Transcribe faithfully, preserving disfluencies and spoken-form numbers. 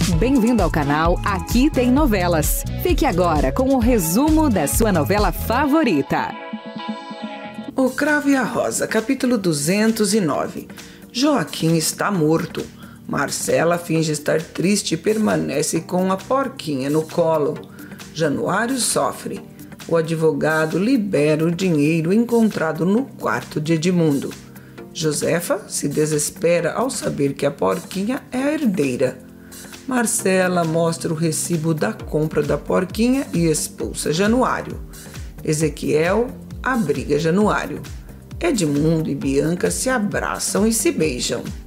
Bem-vindo ao canal Aqui Tem Novelas. Fique agora com o resumo da sua novela favorita. O Cravo e a Rosa, capítulo duzentos e nove. Joaquim está morto. Marcela finge estar triste e permanece com a porquinha no colo. Januário sofre. O advogado libera o dinheiro encontrado no quarto de Edmundo. Josefa se desespera ao saber que a porquinha é a herdeira. Marcela mostra o recibo da compra da porquinha e expulsa Januário. Ezequiel abriga Januário. Edmundo e Bianca se abraçam e se beijam.